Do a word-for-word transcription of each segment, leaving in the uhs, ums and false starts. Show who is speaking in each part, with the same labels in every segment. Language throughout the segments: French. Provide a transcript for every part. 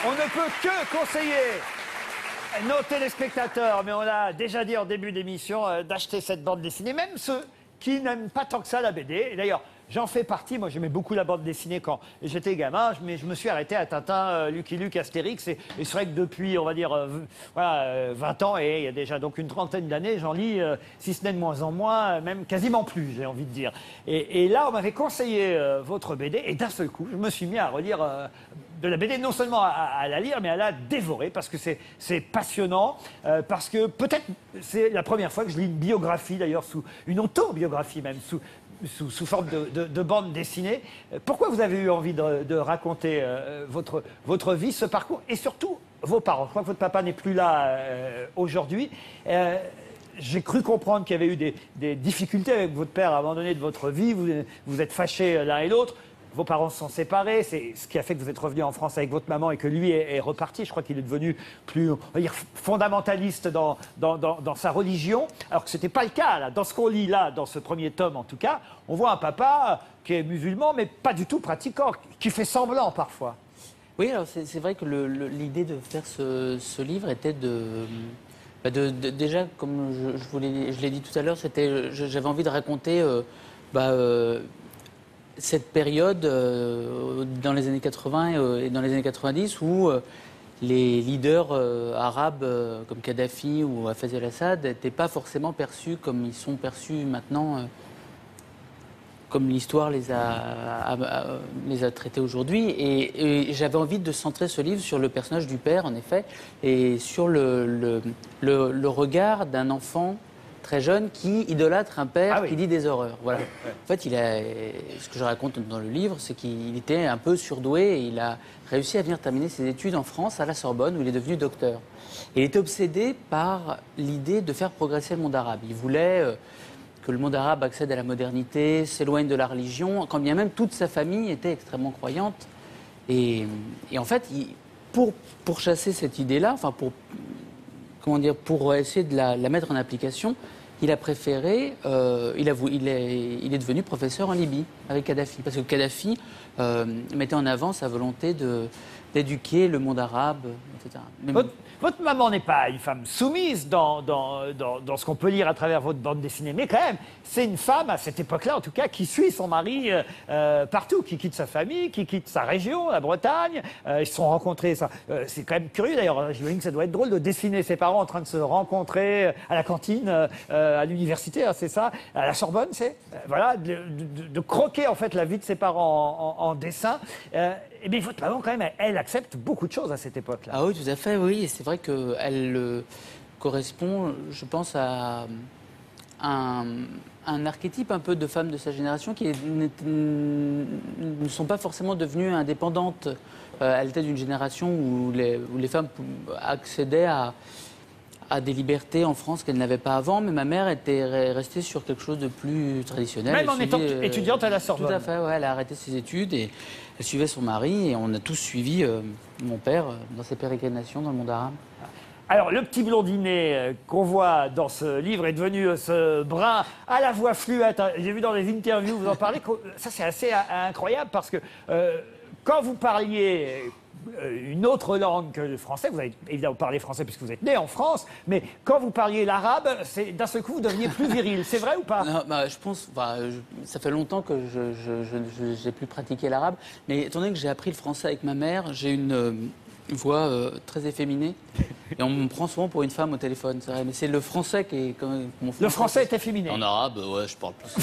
Speaker 1: On ne peut que conseiller nos téléspectateurs, mais on l'a déjà dit en début d'émission, euh, d'acheter cette bande dessinée, même ceux qui n'aiment pas tant que ça la B D. Et d'ailleurs, j'en fais partie. Moi, j'aimais beaucoup la bande dessinée quand j'étais gamin, mais je me suis arrêté à Tintin, euh, Lucky Luke, Astérix. Et, et c'est vrai que depuis, on va dire, euh, voilà, euh, vingt ans, et il y a déjà donc une trentaine d'années, j'en lis, euh, si ce n'est de moins en moins, euh, même quasiment plus, j'ai envie de dire. Et, et là, on m'avait conseillé euh, votre B D, et d'un seul coup, je me suis mis à relire euh, de la B D, non seulement à, à la lire, mais à la dévorer, parce que c'est passionnant, euh, parce que peut-être c'est la première fois que je lis une biographie, d'ailleurs, sous une autobiographie même, sous, sous, sous forme de, de, de bande dessinée. Pourquoi vous avez eu envie de, de raconter euh, votre, votre vie, ce parcours, et surtout vos parents? Je crois que votre papa n'est plus là euh, aujourd'hui. Euh, J'ai cru comprendre qu'il y avait eu des, des difficultés avec votre père à un moment donné de votre vie. Vous vous êtes fâchés l'un et l'autre. Vos parents se sont séparés, c'est ce qui a fait que vous êtes revenu en France avec votre maman et que lui est, est reparti. Je crois qu'il est devenu plus, on va dire, fondamentaliste dans, dans, dans, dans sa religion, alors que ce n'était pas le cas. Là. Dans ce qu'on lit là, dans ce premier tome en tout cas, on voit un papa qui est musulman, mais pas du tout pratiquant, qui fait semblant parfois.
Speaker 2: Oui, alors c'est vrai que l'idée de faire ce, ce livre était de... Bah de, de déjà, comme je, je, vous je l'ai dit tout à l'heure, j'avais envie de raconter... Euh, bah, euh, cette période euh, dans les années quatre-vingt euh, et dans les années quatre-vingt-dix où euh, les leaders euh, arabes euh, comme Kadhafi ou Hafez el-Assad n'étaient pas forcément perçus comme ils sont perçus maintenant, euh, comme l'histoire les a, a, a, les a traités aujourd'hui. Et, et j'avais envie de centrer ce livre sur le personnage du père, en effet, et sur le, le, le, le regard d'un enfant très jeune qui idolâtre un père ah oui. qui dit des horreurs. Voilà. Ouais, ouais. En fait, il a, ce que je raconte dans le livre, c'est qu'il était un peu surdoué et il a réussi à venir terminer ses études en France, à la Sorbonne, où il est devenu docteur. Et il était obsédé par l'idée de faire progresser le monde arabe. Il voulait euh, que le monde arabe accède à la modernité, s'éloigne de la religion, quand bien même toute sa famille était extrêmement croyante. Et, et en fait, il, pour, pour chasser cette idée-là, enfin pour, comment dire, pour essayer de la, la mettre en application, il a préféré, euh, il, a, il, est, il est devenu professeur en Libye avec Kadhafi. Parce que Kadhafi euh, mettait en avant sa volonté d'éduquer le monde arabe, et cetera. Mais
Speaker 1: votre, votre maman n'est pas une femme soumise dans, dans, dans, dans ce qu'on peut lire à travers votre bande dessinée, mais quand même, c'est une femme, à cette époque-là en tout cas, qui suit son mari euh, partout, qui quitte sa famille, qui quitte sa région, la Bretagne. Euh, ils se sont rencontrés, ça, euh, c'est quand même curieux d'ailleurs, j'imagine que ça doit être drôle de dessiner ses parents en train de se rencontrer à la cantine, euh, à l'université, hein, c'est ça, à la Sorbonne, c'est, euh, voilà, de, de, de croquer en fait la vie de ses parents en, en, en dessin. Euh, et bien votre maman quand même, elle, elle accepte beaucoup de choses à cette époque-là.
Speaker 2: Ah oui, tout à fait, oui, c'est vrai qu'elle euh, correspond, je pense, à un, un archétype un peu de femmes de sa génération qui est, ne sont pas forcément devenues indépendantes. Euh, elle était d'une génération où les, où les femmes accédaient à, à des libertés en France qu'elle n'avait pas avant, mais ma mère était restée sur quelque chose de plus traditionnel.
Speaker 1: Même
Speaker 2: elle
Speaker 1: en
Speaker 2: suivait,
Speaker 1: étant euh, étudiante à la Sorbonne.
Speaker 2: Tout à fait, ouais, elle a arrêté ses études et elle suivait son mari et on a tous suivi euh, mon père euh, dans ses pérégrinations dans le monde arabe.
Speaker 1: Alors, le petit blondinet euh, qu'on voit dans ce livre est devenu euh, ce brun à la voix fluette. J'ai vu dans les interviews, vous en parlez, ça c'est assez euh, incroyable parce que euh, quand vous parliez une autre langue que le français, vous avez évidemment parlé français puisque vous êtes né en France, mais quand vous parliez l'arabe, d'un seul coup vous deveniez plus viril. C'est vrai ou pas?
Speaker 2: Non, bah, je pense, bah, je, ça fait longtemps que je n'ai plus pratiqué l'arabe, mais étant donné que j'ai appris le français avec ma mère, j'ai une, euh, une voix euh, très efféminée et on me prend souvent pour une femme au téléphone, c'est vrai, mais c'est le français qui est comme mon français.
Speaker 1: Le français est efféminé.
Speaker 2: En arabe, ouais, je parle plus.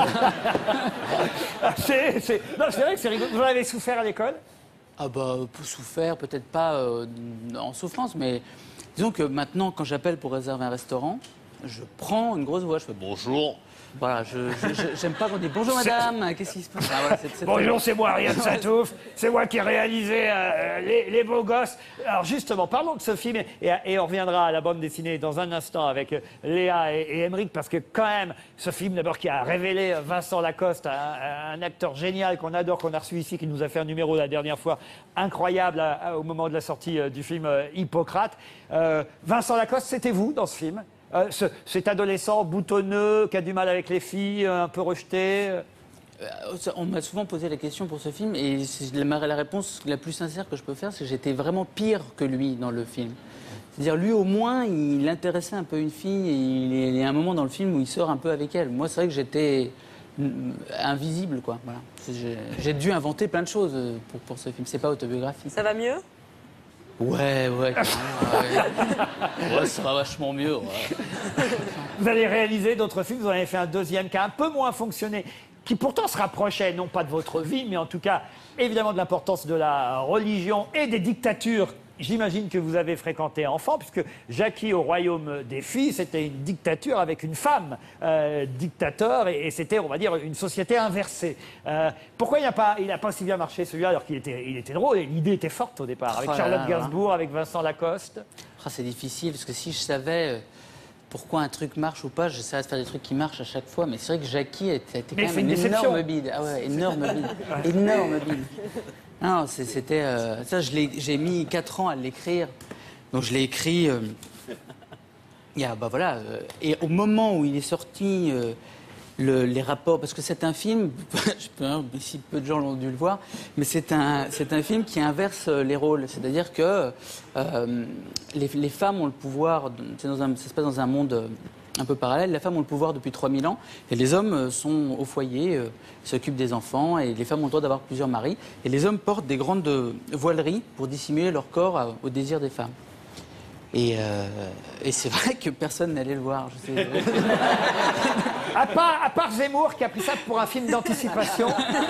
Speaker 1: C'est vrai que c'est rigolo. Vous en avez souffert à l'école?
Speaker 2: Ah bah, pour souffert, peut-être pas euh, en souffrance, mais disons que maintenant, quand j'appelle pour réserver un restaurant, je prends une grosse voix, je fais bonjour. Voilà, je j'aime pas qu'on dise bonjour madame, qu'est-ce qui se passe? Ah, voilà, c est, c est
Speaker 1: bonjour, c'est moi, Ariane Satouf, c'est moi qui ai réalisé euh, les, les beaux gosses. Alors justement, parlons de ce film et, et on reviendra à la bande dessinée dans un instant avec Léa et, et Émeric, parce que quand même, ce film d'abord qui a révélé Vincent Lacoste, un, un acteur génial qu'on adore, qu'on a reçu ici, qui nous a fait un numéro la dernière fois, incroyable à, à, au moment de la sortie euh, du film euh, Hippocrate. Euh, Vincent Lacoste, c'était vous dans ce film? Euh, ce, cet adolescent boutonneux qui a du mal avec les filles, un peu rejeté?
Speaker 2: on m'a souvent posé la question pour ce film et la, la réponse la plus sincère que je peux faire, c'est que j'étais vraiment pire que lui dans le film. C'est-à-dire, lui, au moins, il intéressait un peu une fille et il y a un moment dans le film où il sort un peu avec elle. Moi, c'est vrai que j'étais invisible, quoi. Voilà. J'ai dû inventer plein de choses pour, pour ce film. C'est pas autobiographique.
Speaker 3: Ça va mieux?
Speaker 2: Ouais, ouais, ouais. Ouais, ça va vachement mieux. Ouais.
Speaker 1: Vous allez réaliser d'autres films, vous en avez fait un deuxième qui a un peu moins fonctionné, qui pourtant se rapprochait, non pas de votre vie, mais en tout cas, évidemment, de l'importance de la religion et des dictatures. J'imagine que vous avez fréquenté enfant, puisque Jackie au Royaume des Filles, c'était une dictature avec une femme euh, dictateur, et, et c'était, on va dire, une société inversée. Euh, pourquoi il n'a pas, il n'a pas si bien marché celui-là, alors qu'il était, il était drôle, et l'idée était forte au départ, avec
Speaker 2: Oh là
Speaker 1: Charlotte
Speaker 2: là,
Speaker 1: Gainsbourg, avec Vincent Lacoste.
Speaker 2: Ah, c'est difficile, parce que si je savais pourquoi un truc marche ou pas, j'essaierais de faire des trucs qui marchent à chaque fois, mais c'est vrai que Jackie a été quand
Speaker 1: Mais
Speaker 2: même
Speaker 1: c'est une
Speaker 2: une
Speaker 1: déception.
Speaker 2: énorme bide. Ah ouais, énorme bide. Énorme bide. Non, c'était... Euh, ça, j'ai mis quatre ans à l'écrire. Donc je l'ai écrit... Euh, il y a, bah voilà, euh, et au moment où il est sorti, euh, le, les rapports... Parce que c'est un film, je peux, hein, si peu de gens l'ont dû le voir, mais c'est un, c'est un film qui inverse les rôles. C'est-à-dire que euh, les, les femmes ont le pouvoir... Dans un, ça se passe dans un monde... un peu parallèle, les femmes ont le pouvoir depuis trois mille ans et les hommes sont au foyer, euh, s'occupent des enfants et les femmes ont le droit d'avoir plusieurs maris. Et les hommes portent des grandes voileries pour dissimuler leur corps à, au désir des femmes. Et, euh, et c'est vrai que personne n'allait le voir. Je sais.
Speaker 1: À part, à part Zemmour qui a pris ça pour un film d'anticipation.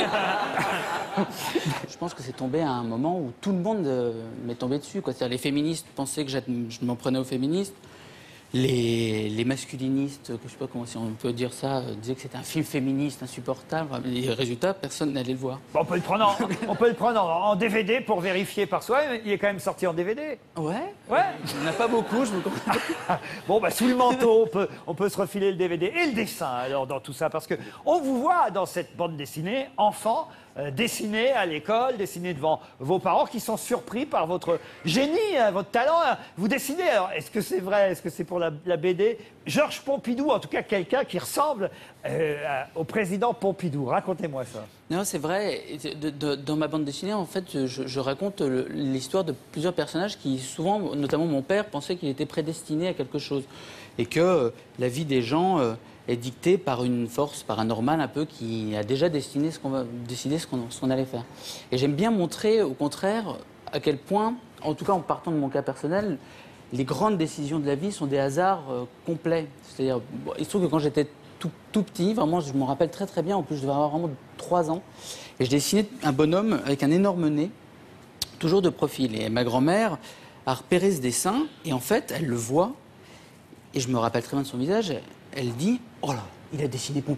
Speaker 2: Je pense que c'est tombé à un moment où tout le monde euh, m'est tombé dessus. C'est-à-dire les féministes pensaient que je m'en prenais aux féministes. Les, les masculinistes, que je ne sais pas comment si on peut dire ça, euh, disaient que c'était un film féministe insupportable. Et résultat, personne n'allait le voir.
Speaker 1: Bon, on peut le prendre, en, on peut le prendre en, en D V D pour vérifier par soi. Il est quand même sorti en D V D.
Speaker 2: Ouais.
Speaker 1: Ouais.
Speaker 2: Il n'y en a pas beaucoup, je vous comprends.
Speaker 1: Bon, bah, sous le manteau, on peut, on peut se refiler le D V D. Et le dessin, alors, dans tout ça. Parce que on vous voit dans cette bande dessinée, enfant, euh, dessiner à l'école, dessiner devant vos parents qui sont surpris par votre génie, hein, votre talent. Hein. Vous dessinez, alors, est-ce que c'est vrai? Est-ce que c'est pour la, la B D? Georges Pompidou, en tout cas, quelqu'un qui ressemble euh, à- au président Pompidou. Racontez-moi ça.
Speaker 2: Non, c'est vrai. De- de- dans ma bande dessinée, en fait, je, je raconte le- l'histoire de plusieurs personnages qui, souvent, notamment mon père, pensait qu'il était prédestiné à quelque chose. Et que euh, la vie des gens euh, est dictée par une force paranormale un peu qui a déjà destiné ce qu'on va, décidé ce qu'on ce qu'on allait faire. Et j'aime bien montrer, au contraire, à quel point, en tout cas en partant de mon cas personnel, les grandes décisions de la vie sont des hasards euh, complets. C'est-à-dire, bon, il se trouve que quand j'étais tout, tout petit, vraiment, je m'en rappelle très très bien, en plus je devais avoir vraiment trois ans, et je dessinais un bonhomme avec un énorme nez, toujours de profil. Et ma grand-mère a repéré ce dessin, et en fait, elle le voit, et je me rappelle très bien de son visage, elle dit « Oh là, il a dessiné Pompidou !»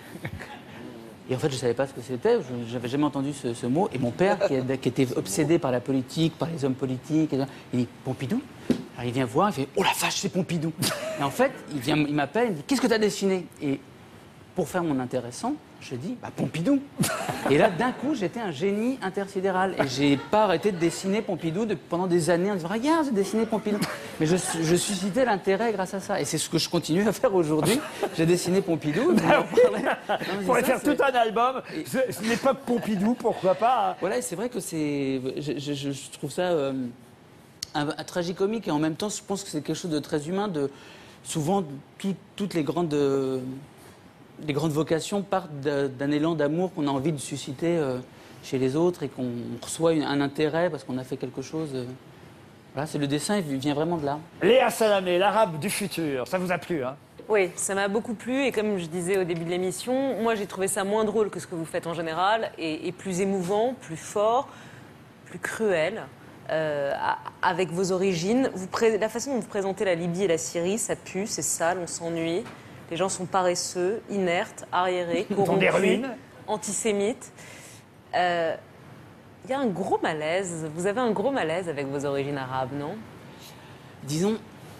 Speaker 2: Et en fait, je ne savais pas ce que c'était, je n'avais jamais entendu ce, ce mot. Et mon père, qui, est- qui était obsédé par la politique, par les hommes politiques, il dit « Pompidou ?» Alors il vient voir, il fait « Oh la vache, c'est Pompidou !» Et en fait, il, vient, il m'appelle, il me dit « Qu'est-ce que tu as dessiné ?» Et pour faire mon intéressant, je dis bah, « Pompidou !» Et là, d'un coup, j'étais un génie intersidéral. Et j'ai pas arrêté de dessiner Pompidou de- pendant des années en disant « Regarde, j'ai dessiné Pompidou !» Mais je, je suscitais l'intérêt grâce à ça. Et c'est ce que je continue à faire aujourd'hui. J'ai dessiné Pompidou. mais on parlait- Non, mais
Speaker 1: Vous
Speaker 2: c'est
Speaker 1: pourrez
Speaker 2: ça,
Speaker 1: faire
Speaker 2: c'est-
Speaker 1: tout un album. Ce, ce n'est pas que Pompidou, pourquoi pas. Hein.
Speaker 2: Voilà, et c'est vrai que c'est. Je, je- je- je trouve ça euh, un, un tragicomique et en même temps, je pense que c'est quelque chose de très humain. De, souvent, tout- toutes les grandes, euh, les grandes vocations partent d'un d'un élan d'amour qu'on a envie de susciter euh, chez les autres et qu'on reçoit une- un intérêt parce qu'on a fait quelque chose. euh. Voilà, c'est le dessin, il vient vraiment de là.
Speaker 1: Léa Salamé, l'arabe du futur. Ça vous a plu, hein?
Speaker 3: Oui, ça m'a beaucoup plu et comme je disais au début de l'émission, moi j'ai trouvé ça moins drôle que ce que vous faites en général et, et plus émouvant, plus fort, plus cruel, euh, a- avec vos origines. Vous pré- la façon dont vous présentez la Libye et la Syrie, ça pue, c'est sale, on s'ennuie. Les gens sont paresseux, inertes, arriérés,
Speaker 1: Dans des
Speaker 3: corrompus,
Speaker 1: ruines.
Speaker 3: antisémites. Euh, Il y a un gros malaise, vous avez un gros malaise avec vos origines arabes, non?
Speaker 2: Disons,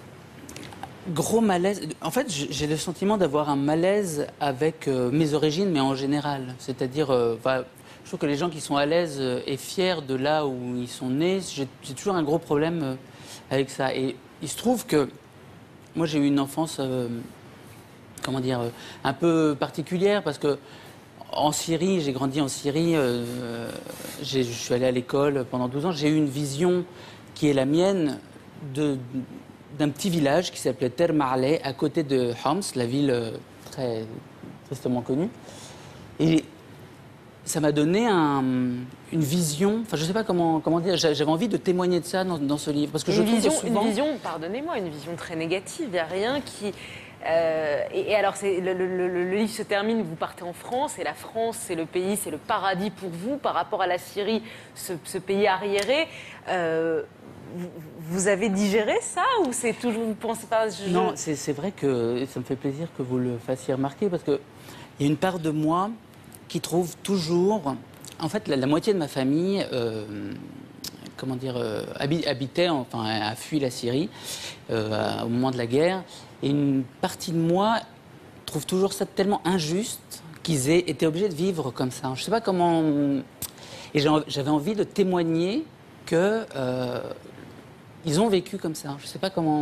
Speaker 2: gros malaise. En fait, j'ai j'ai le sentiment d'avoir un malaise avec euh, mes origines, mais en général. C'est-à-dire, euh, enfin, je trouve que les gens qui sont à l'aise euh, et fiers de là où ils sont nés, j'ai j'ai toujours un gros problème euh, avec ça. Et il se trouve que moi, j'ai eu une enfance, euh, comment dire, euh, un peu particulière parce que en Syrie, j'ai grandi en Syrie, euh, j'ai- je suis allé à l'école pendant douze ans, j'ai eu une vision qui est la mienne de, d'un petit village qui s'appelait Ter Marleh, à côté de Homs, la ville euh, très tristement connue. Et ça m'a donné un, une vision, enfin je ne sais pas comment, comment dire, j'avais envie de témoigner de ça dans, dans ce livre. Parce que je
Speaker 3: Une
Speaker 2: trouve
Speaker 3: vision,
Speaker 2: que souvent...
Speaker 3: une vision, pardonnez-moi, une vision très négative. Il n'y a rien qui. euh, et, et alors, c'est, le, le- le- le livre se termine, vous partez en France, et la France, c'est le pays, c'est le paradis pour vous, par rapport à la Syrie, ce, ce pays arriéré. Euh, vous, vous avez digéré ça, ou c'est toujours, vous pensez pas je-
Speaker 2: Non, c'est c'est vrai que et ça me fait plaisir que vous le fassiez remarquer, parce qu'il y a une part de moi qui trouve toujours... En fait, la, la moitié de ma famille, euh, comment dire, euh, habi- habitait, enfin, a fui la Syrie euh, à- au moment de la guerre. Et une partie de moi trouve toujours ça tellement injuste qu'ils aient été obligés de vivre comme ça. Je ne sais pas comment... Et j'ai en- j'avais envie de témoigner que euh, ils ont vécu comme ça. Je ne sais pas comment...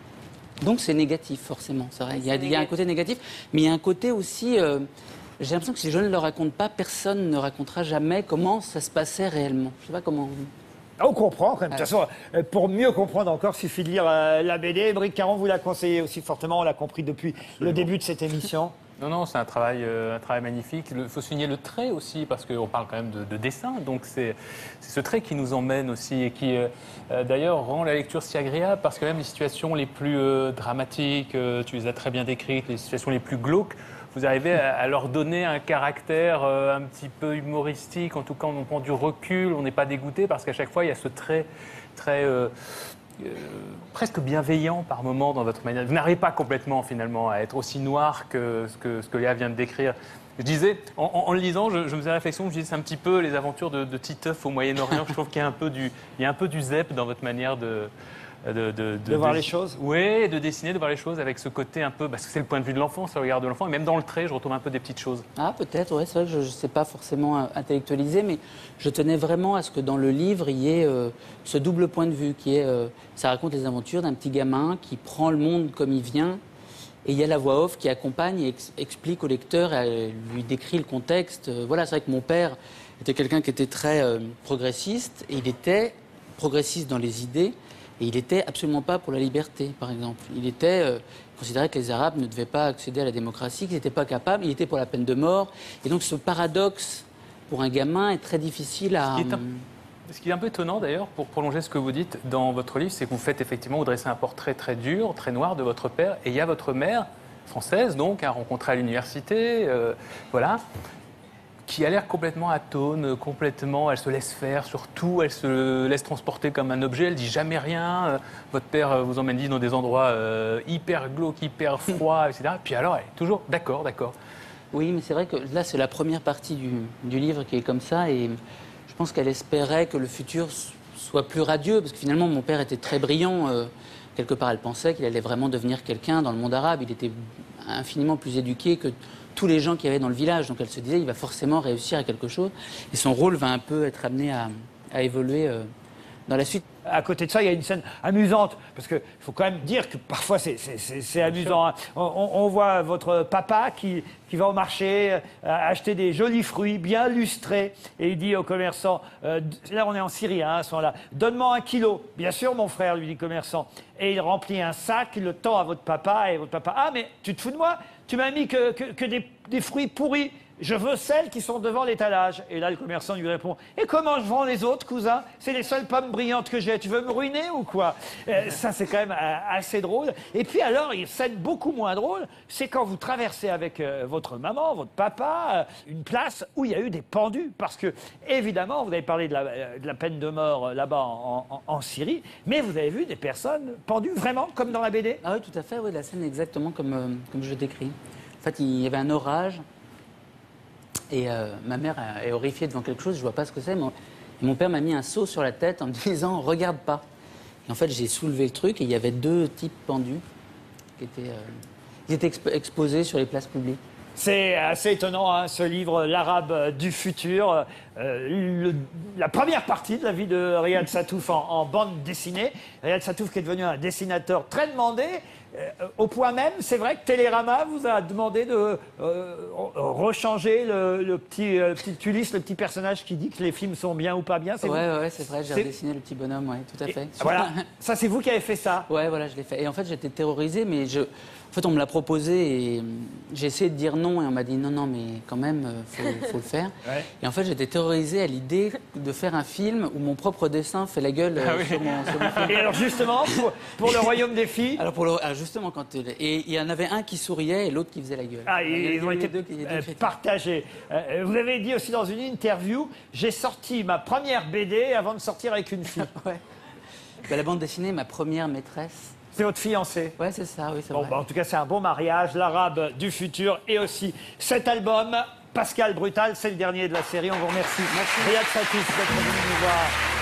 Speaker 2: Donc c'est négatif, forcément. C'est vrai. Il y, a, il y a un côté négatif, mais il y a un côté aussi... euh, j'ai l'impression que si je ne le raconte pas, personne ne racontera jamais comment ça se passait réellement. Je ne sais pas comment...
Speaker 1: On comprend quand même. De toute façon, euh, pour mieux comprendre encore, il suffit de lire euh, la B D. Bric Caron vous l'a conseillé aussi fortement, on l'a compris depuis le début de cette émission.
Speaker 4: Non, non, c'est un travail, euh, un travail magnifique. Il faut souligner le trait aussi, parce qu'on parle quand même de, de dessin. Donc c'est c'est ce trait qui nous emmène aussi et qui, euh, euh, d'ailleurs, rend la lecture si agréable, parce que même les situations les plus euh, dramatiques, euh, tu les as très bien décrites, les situations les plus glauques, vous arrivez à, à leur donner un caractère euh, un petit peu humoristique. En tout cas, on prend du recul, on n'est pas dégoûté, parce qu'à chaque fois, il y a ce trait très... euh, Euh, presque bienveillant par moment dans votre manière. Vous n'arrivez pas complètement finalement à être aussi noir que ce que, ce que Léa vient de décrire. Je disais, en, en, en le lisant, je, je me faisais la réflexion, je disais c'est un petit peu les aventures de, de Titeuf au Moyen-Orient. Je trouve qu'il y a un peu du, il y a un peu du zep dans votre manière de... De, de,
Speaker 1: De voir les choses.
Speaker 4: Oui, de dessiner, de voir les choses avec ce côté un peu... Parce que c'est le point de vue de l'enfant, c'est le regard de l'enfant. Et même dans le trait, je retrouve un peu des petites choses.
Speaker 2: Ah, peut-être, ouais, c'est vrai que je ne sais pas forcément euh, intellectualiser, mais je tenais vraiment à ce que dans le livre, il y ait euh, ce double point de vue, qui est, euh, ça raconte les aventures d'un petit gamin qui prend le monde comme il vient, et il y a la voix off qui accompagne et ex- explique au lecteur, et euh, lui décrit le contexte. Euh, voilà, c'est vrai que mon père était quelqu'un qui était très euh, progressiste, et il était progressiste dans les idées, et il n'était absolument pas pour la liberté, par exemple. Il était... Euh, considérait que les Arabes ne devaient pas accéder à la démocratie, qu'ils n'étaient pas capables, il était pour la peine de mort. Et donc ce paradoxe, pour un gamin, est très difficile à...
Speaker 4: Ce qui est un, ce qui est un peu étonnant d'ailleurs, pour prolonger ce que vous dites dans votre livre, c'est que vous faites effectivement, vous dressez un portrait très dur, très noir de votre père, et il y a votre mère, française donc, à rencontrer à l'université, euh, voilà, qui a l'air complètement atone, complètement, elle se laisse faire sur tout, elle se laisse transporter comme un objet, elle dit jamais rien. Euh, votre père euh, vous emmène vivre dans des endroits euh, hyper glauques, hyper froids, et cetera. Puis alors, elle est toujours d'accord, d'accord.
Speaker 2: Oui, mais c'est vrai que là, c'est la première partie du, du livre qui est comme ça, et je pense qu'elle espérait que le futur s- soit plus radieux, parce que finalement, mon père était très brillant. Euh, quelque part, elle pensait qu'il allait vraiment devenir quelqu'un dans le monde arabe. Il était infiniment plus éduqué que tous les gens qu'il y avait dans le village. Donc elle se disait, il va forcément réussir à quelque chose. Et son rôle va un peu être amené à, à évoluer euh, dans la suite.
Speaker 1: À côté de ça, il y a une scène amusante, parce qu'il faut quand même dire que parfois c'est- c'est c'est- c'est amusant. Hein. On, on- on voit votre papa qui, qui va au marché euh, acheter des jolis fruits bien lustrés, et il dit au commerçant, euh, là on est en Syrie hein, à ce moment-là, donne-moi un kilo. Bien sûr mon frère, lui dit le commerçant. Et il remplit un sac, il le tend à votre papa, et votre papa, ah mais tu te fous de moi? Tu m'as mis que, que, que des, des fruits pourris. Je veux celles qui sont devant l'étalage. Et là, le commerçant lui répond, et comment je vends les autres, cousin? C'est les seules pommes brillantes que j'ai. Tu veux me ruiner ou quoi? Euh, Ça, c'est quand même euh, assez drôle. Et puis alors, une scène beaucoup moins drôle, c'est quand vous traversez avec euh, votre maman, votre papa, euh, une place où il y a eu des pendus. Parce que, évidemment, vous avez parlé de la, euh, de la peine de mort euh, là-bas en, en- en Syrie, mais vous avez vu des personnes pendues, vraiment, comme dans la B D?
Speaker 2: Ah oui, tout à fait, oui, la scène est exactement comme, euh, comme je le décris. En fait, il y avait un orage, et euh, ma mère est horrifiée devant quelque chose, je ne vois pas ce que c'est. Mon, et mon père m'a mis un seau sur la tête en me disant « regarde pas ». Et en fait, j'ai soulevé le truc et il y avait deux types pendus qui étaient, euh, ils étaient exp- exposés sur les places publiques.
Speaker 1: C'est assez étonnant, hein, ce livre, L'Arabe du futur. Euh, le- la première partie de la vie de Riyad Sattouf en, en bande dessinée. Riyad Sattouf qui est devenu un dessinateur très demandé. Euh, au point même, c'est vrai que Télérama vous a demandé de euh, rechanger le, le petit, euh, petit Ulysse, le petit personnage qui dit que les films sont bien ou pas bien.
Speaker 2: Ouais,
Speaker 1: vous
Speaker 2: ouais, ouais, c'est vrai, j'ai
Speaker 1: C'est-
Speaker 2: redessiné le petit bonhomme, ouais, tout à fait.
Speaker 1: Et- voilà, ça c'est vous qui avez fait ça.
Speaker 2: Ouais, voilà, je l'ai fait. Et en fait, j'étais terrorisé, mais je... en fait, on me l'a proposé et hum, j'ai essayé de dire non. Et on m'a dit non, non, mais quand même, euh, faut, faut le faire.
Speaker 1: Ouais.
Speaker 2: Et en fait, j'étais terrorisé à l'idée de faire un film où mon propre dessin fait la gueule euh, sur, mon, sur mon film.
Speaker 1: Et alors justement, pour, pour le royaume des filles,
Speaker 2: Alors, pour le... alors, justement, quand. Et il y en avait un qui souriait et l'autre qui faisait la gueule.
Speaker 1: ah,
Speaker 2: Il y en
Speaker 1: ils ont
Speaker 2: avait
Speaker 1: été
Speaker 2: deux qui- deux
Speaker 1: euh,
Speaker 2: qui étaient-
Speaker 1: partagés. Euh, vous avez dit aussi dans une interview, j'ai sorti ma première B D avant de sortir avec une fille.
Speaker 2: Ouais. Bah, la bande dessinée, ma première maîtresse.
Speaker 1: C'est votre fiancée.
Speaker 2: Ouais, c'est ça, oui, c'est
Speaker 1: Bon,
Speaker 2: vrai.
Speaker 1: bah, en tout cas, c'est un bon mariage, l'arabe du futur et aussi cet album, Pascal Brutal, c'est le dernier de la série. On vous remercie. Merci. Riyad Sattif d'être venu nous voir.